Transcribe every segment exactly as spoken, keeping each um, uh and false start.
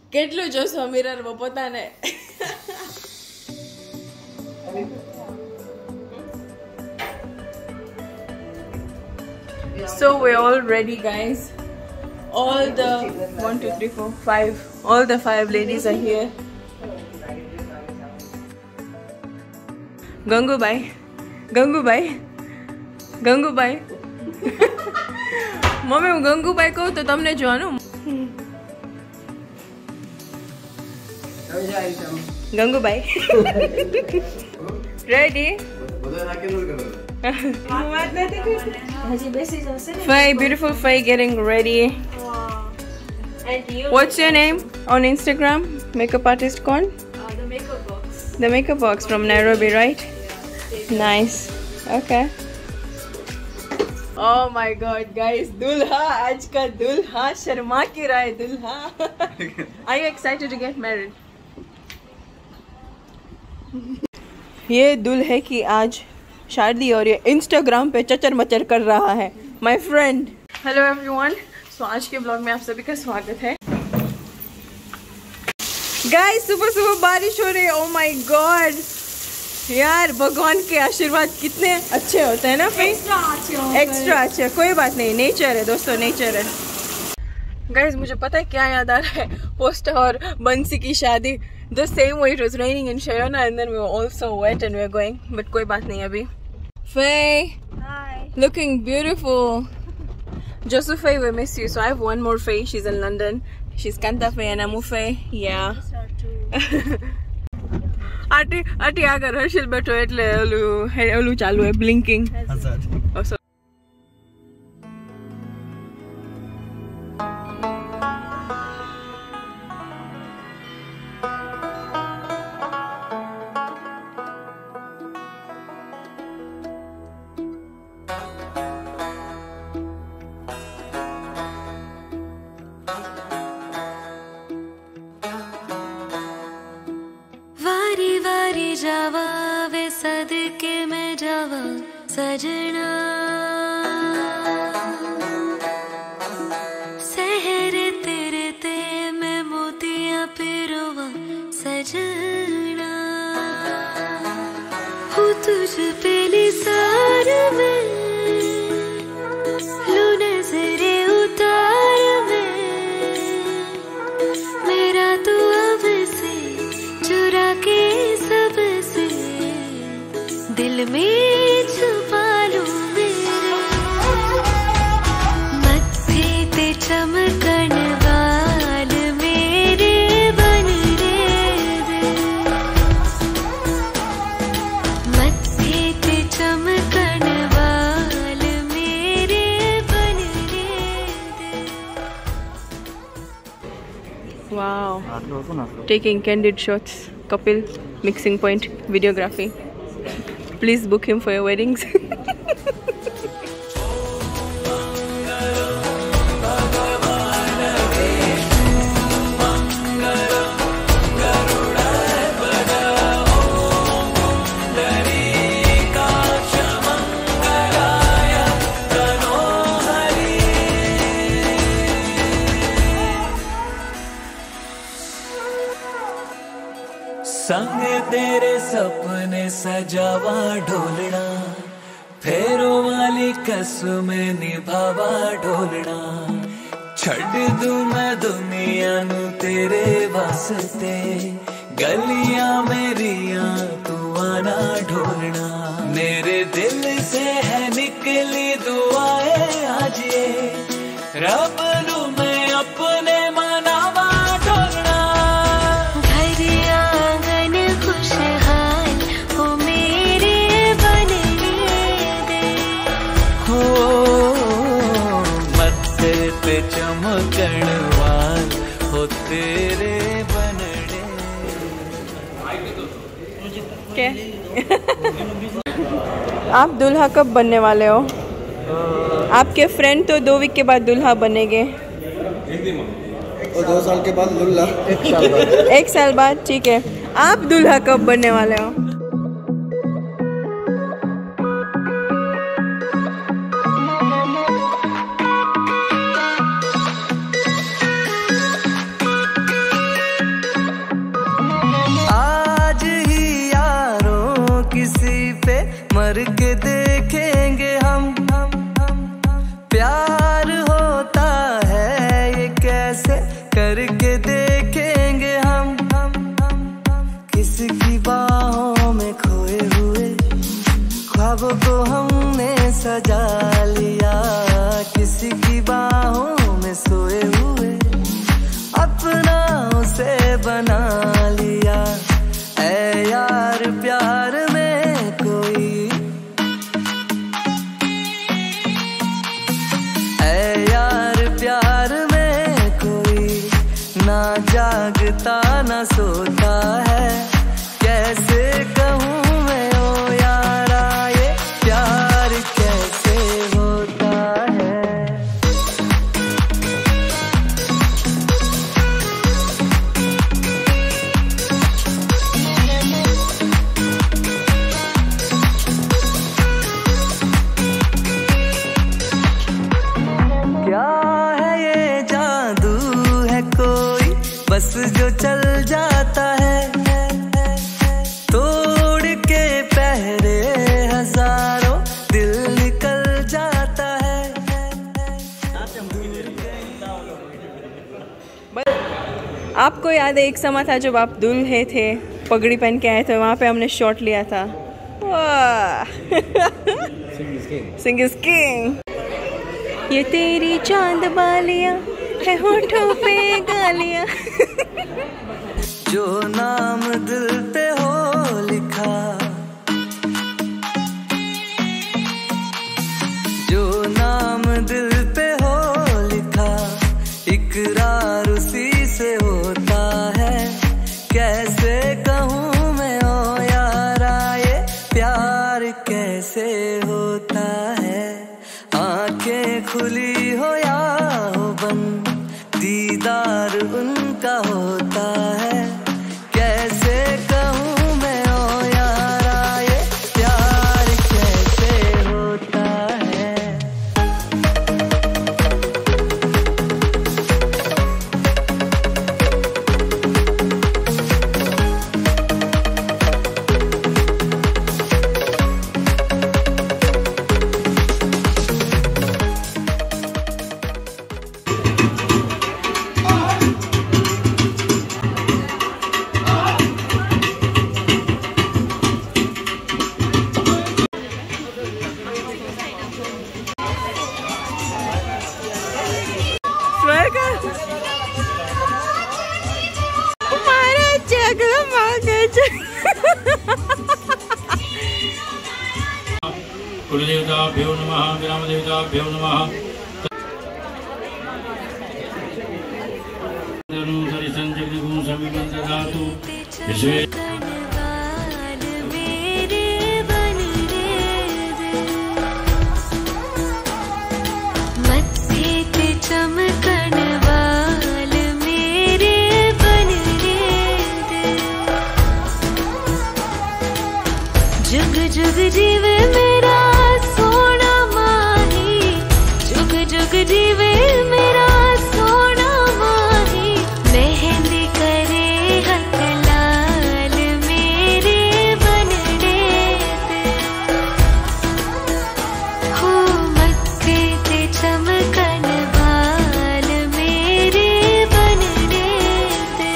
કેટલું જોશો મિરર માં પોતાને. So we're all ready, guys. All the one, two, three, four, five. All the five ladies are here. Gangubai, Gangubai, Gangubai. Mummy હું ગંગુભાઈ કહું તો તમને જોવાનું. Gangubhai ready? Faye, beautiful Faye getting ready. What's your name on Instagram? Makeup artist con? Uh, the makeup box. The makeup box from Nairobi, right? Nice. Okay. Oh my God, guys! Dulha, आज का दूल्हा शर्मा के रहा है दूल्हा. Are you excited to get married? ये दूल्हे की आज शादी और ये इंस्टाग्राम पे चचर मचर कर रहा है. My friend. Hello everyone. So आज के ब्लॉग में आप सभी का स्वागत है. Guys, सुबह सुबह बारिश हो रही है. Oh my God. यार भगवान के आशीर्वाद कितने अच्छे होते हैं ना. फिर एक्स्ट्रा अच्छे. कोई बात नहीं, नेचर है दोस्तों, नेचर है. गाइज मुझे पता है क्या याद आ रहा है. पोस्टर और बंसी की शादी. The same way it was raining in शयोना and then we were also wet and we are going. But कोई बात नहीं अभी. Faye, Hi. looking beautiful. Joseph Faye, we miss you. So I have one more Faye. She's in London. She's Kanta Faye and Amu Faye. Yeah. આટી આટી આગળ હર્ષિલ બેઠો એટલે ઓલું ઓલું ચાલુ હે બ્લિંકિંગ. जावा वे सदके में जावा सजना सहरे तेरे ते में मोतिया पिरोवा सजना हूँ तुझ पे निसार में लू नजरे उतार में मेरा तू अब से चुरा के दिल में छुपा लूं मेरे मत्थे पे चमकन वाल मेरे बन रे दे मत्थे पे चमकन वाल मेरे बन रे दे. Wow. Taking candid shots. Kapil, mixing point, videography. Please book him for your weddings. संग तेरे सपने सजावा ढोलना फेरों वाली कसम निभावा ढोलना छड़ दूं मैं दुनिया नू तेरे वास्ते गलियां मेरियां तू आना ढोलना मेरे दिल से है निकली दुआएं आज ये रब नू मैं अपने मनावा ढोलना चमकण वाल हो तेरे बनने. क्या आप दूल्हा कब बनने वाले हो? आपके फ्रेंड तो दो वीक के बाद दूल्हा बनेंगे. और दो साल के बाद दूल्हा. एक साल बाद. एक साल बाद ठीक है. आप दूल्हा कब बनने वाले हो? जागता न सोता है, कैसे कहूँ मैं ओ यारा ये प्यार कैसे होता है। क्या है ये जादू है कोई बस जो चल जाता है, तोड़ के पहरे हजारों दिल निकल जाता है। आपको याद है एक समय था जब आप दूल्हे थे, पगड़ी पहन के आए थे, वहाँ पे हमने शॉट लिया था। Singh is king. ये तेरी चांद बालियां है होठों पे गालियां। जो नाम दिल पे हो लिखा, जो नाम दिल पे हो लिखा, इकरार उसी से होता है। कैसे कहूँ मैं ओ यारा ये प्यार कैसे होता है। आंखें खुली हो या हो बंद, दीदार उनका होता है। कैसे कहूँ मैं ओ यारा ये प्यार कैसे होता है। हमारा जगमग कुलदेवताभ्यो नमः, ग्रामदेवताभ्यो नमः। जुग जुग जीवे मेरा सोना माही, जुग जुग जीवे मेरा सोना माही। मेहंदी करे हक लाल मेरे बनने दे, हो मत्थे ते चमकन बाल मेरे बनने दे।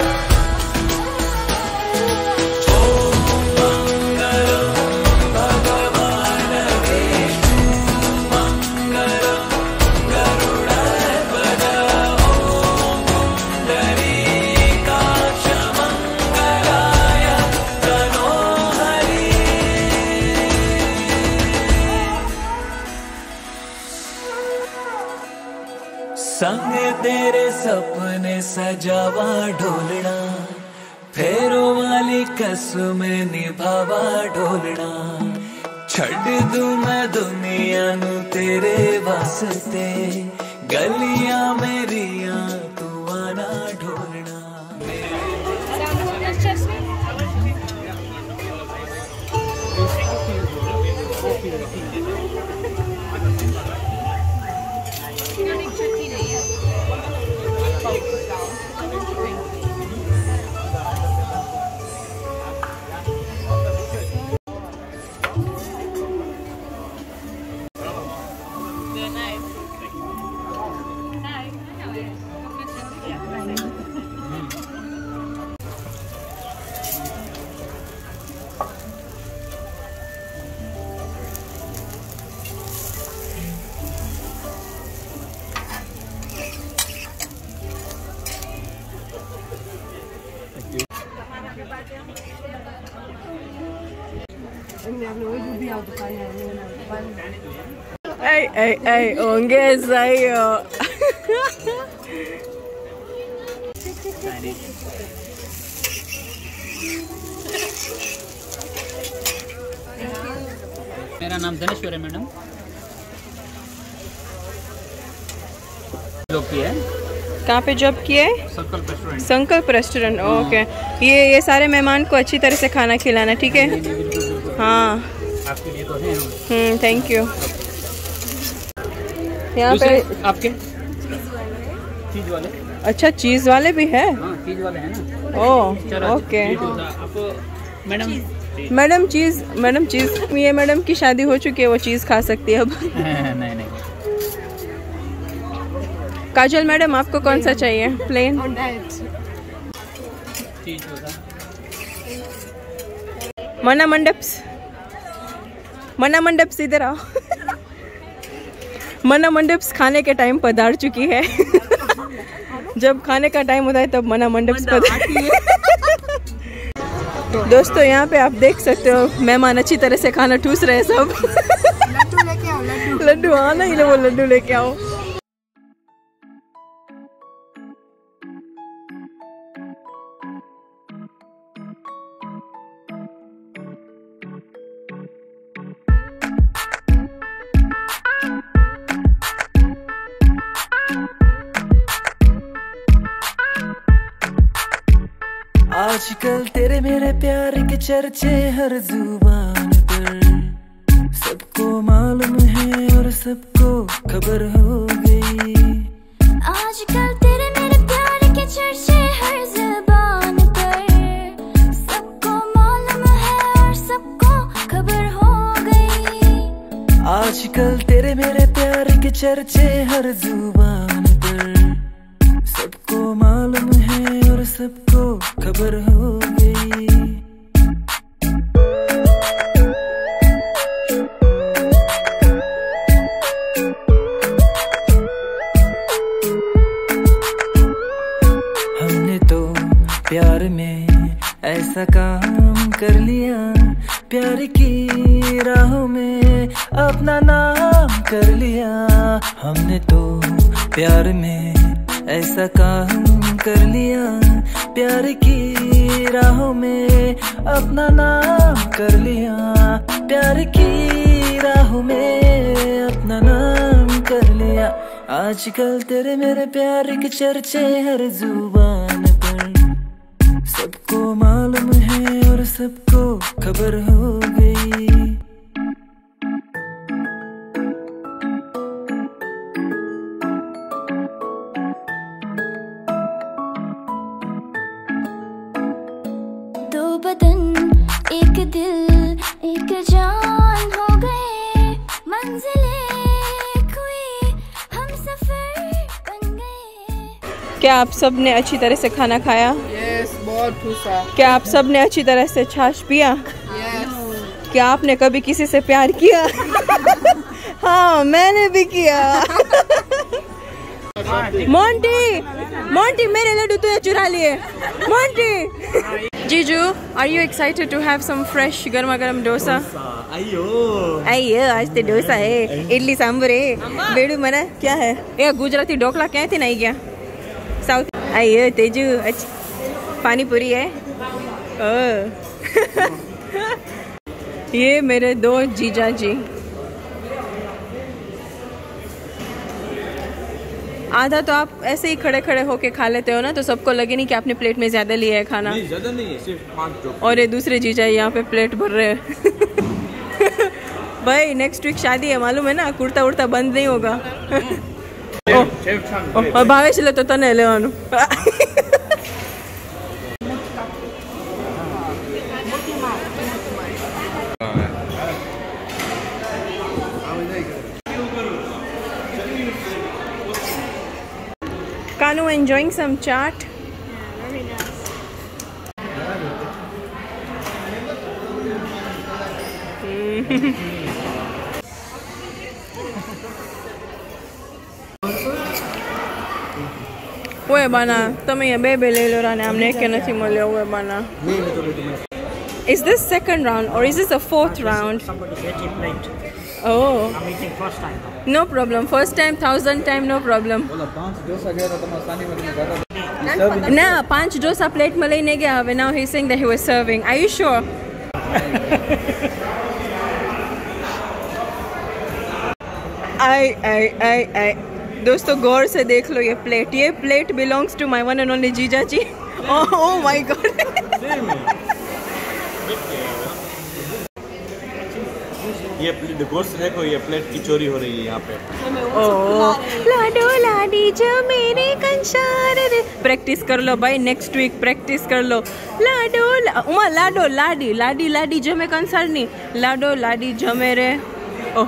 संग तेरे सपने सजावा ढोलना, फेरों वाली कसमें निभावा ढोलना। छड़ दूं मैं दुनिया नू तेरे वास्ते, गलियां मेरियां तू आना ढोलना। Ay, ay, ay, ongeza hiyo. मेरा नाम धनेश्वर है मैडम। जॉब किया है। कहाँ पे जॉब किया है? संकल्प रेस्टोरेंट। संकल्प रेस्टोरेंट, ओके। ये ये सारे मेहमान को अच्छी तरह से खाना खिलाना, ठीक है? हाँ, आपके लिए तो है। Hmm, thank you. यहाँ पे आपके चीज वाले? अच्छा, चीज़ वाले भी है? हाँ, चीज वाले हैं ना। Oh, okay. आप madam madam cheese, madam cheese, ये मैडम की शादी हो चुकी है, वो चीज़ खा सकती है अब। नहीं नहीं। काजल मैडम, आपको कौन सा चाहिए? प्लेन? चीज होगा। मना मंडप्स, मना मंडप्स इधर आओ। मना मंडप्स खाने के टाइम पधार चुकी है। जब खाने का टाइम होता है तब मना मंडप्स पधारती है। दोस्तों, यहाँ पे आप देख सकते हो मेहमान अच्छी तरह से खाना ठूस रहे हैं सब। लड्डू लेके आओ, लड्डू। लड्डू, हाँ ना, ये वो लड्डू लेके आओ। आजकल तेरे मेरे प्यार के चर्चे हर जुबान पर, सबको मालूम है और सबको खबर हो गई। आजकल तेरे मेरे प्यार के चर्चे हर ज़बान पर, सबको मालूम है और सबको खबर हो गई। आजकल तेरे मेरे प्यार के चर्चे हर जुबान पर, सबको मालूम है और सबको खबर हो गई। हमने तो प्यार में ऐसा काम कर लिया, प्यार की राहों में अपना नाम कर लिया। हमने तो प्यार में ऐसा काम कर लिया, प्यार की राहों में अपना नाम कर लिया। प्यार की राहों में अपना नाम कर लिया। आजकल तेरे मेरे प्यार के चर्चे हर जुबान पर, सबको मालूम है और सबको खबर हो गई। दो बदन एक दिल एक जान हो गए, मंजिलें कोई हम सफर बन गए। क्या आप सब ने अच्छी तरह से खाना खाया? यस, बहुत ठूसा। क्या आप सब ने अच्छी तरह से छाछ पिया? यस। क्या आपने कभी किसी से प्यार किया? हाँ, मैंने भी किया। मोंटी, मोंटी, मेरे लड्डू तूने चुरा लिए। मोंटी, जीजू, are you excited to have some fresh गर्मा गर्म डोसा? अयो अयो, आज तो डोसा है, इडली सांभर है, बेड़ू मना क्या है? ये गुजराती ढोकला क्या थे नहीं क्या? साउथ। अयो तेजू, अच्छा पानी पूरी है। ओह। ये मेरे दो जीजा जी। आधा तो आप ऐसे ही खड़े खड़े होके खा लेते हो ना, तो सबको लगे नहीं कि आपने प्लेट में ज्यादा लिया है खाना। नहीं, ज्यादा नहीं है, सिर्फ पाँच जो। और ये दूसरे जीजा यहाँ पे प्लेट भर रहे हैं। भाई नेक्स्ट वीक शादी है, मालूम है ना, कुर्ता उड़ता बंद नहीं होगा। और भावेश ले तो तने ले आनु। Kanu enjoying some chaat? Yeah, very nice. ઓય બાના તમે અહીંયા બે બે લઈ લો રાને આમને એકે નથી મળ્યો ઓય બાના. Is this second round or is this a fourth round? Somebody get it late. Oh. I'm eating first time. No problem. First time, thousand time, no problem. बोला पांच डोसा गया था तुम्हारा सानी में ज़्यादा ના પાંચ ડોસા પ્લેટમાં લઈને ગયા હવે now he saying that he was serving. Are you sure? आई आई आई आई दोस्तों गौर से देख लो ये प्लेट. ये plate belongs to my one and only जीजा जी. Oh my God. ये गोश्त देखो, ये प्लेट की चोरी हो रही है यहाँ पे. लाडो लाडी जो मेरे कंसार रे. प्रैक्टिस कर लो भाई, नेक्स्ट वीक प्रैक्टिस कर लो. लाडो ला, उमा लाडो लाडी लाडी लाडी जो मैं कंसार नहीं. लाडो लाडी जो मेरे. ओ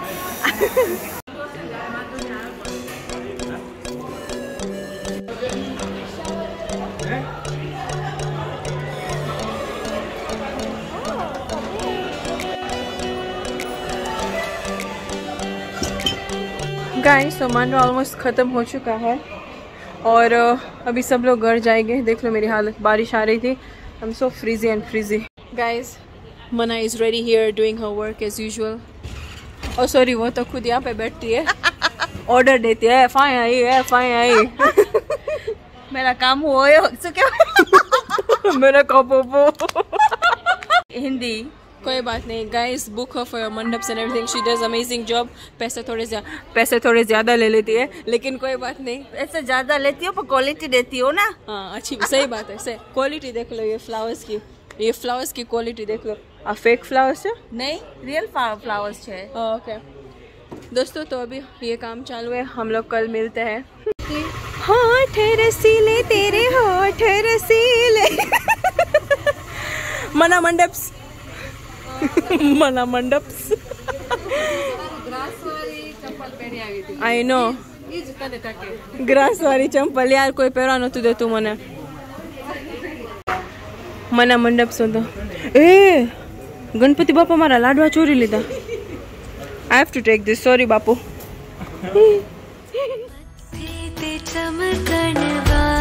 गाइस सामान ऑलमोस्ट ख़त्म हो चुका है और अभी सब लोग घर जाएंगे. देख लो मेरी हालत, बारिश आ रही थी. I am so freezy and freezy. Guys Mana is ready here doing her work as usual. और सॉरी वो तो खुद यहाँ पे बैठती है, ऑर्डर देती है. फाइन आई है फाइन आई. मेरा काम हो मेरा कपो हिंदी कोई बात नहीं. Guys book her for your mandaps and everything. She does amazing job. पैसे थोड़े ज्यादा पैसे थोड़े ज़्यादा ले लेती है लेकिन कोई बात नहीं. ऐसे ज्यादा लेती हो पर क्वालिटी देती हो ना. हाँ अच्छी सही बात है. सही क्वालिटी देख लो. ये फ्लावर्स की ये फ्लावर्स की क्वालिटी देख लो. आ फेक फ्लावर्स है नहीं, रियल फ्लावर्स है. ओके दोस्तों तो अभी ये काम चालू है. हम लोग कल मिलते हैं. होठ रसीले तेरे होठ रसीले. मना मंडप्स मना मंडप्स. आई नो ग्रास वाली चंपल यार कोई પહેરવા નતું દેતું મને. મના મંડપ સુધો. એ ગણપતિ બાપા મારા લાડવા ચોરી લીધા. I have to take this. Sorry Bapu. चमकन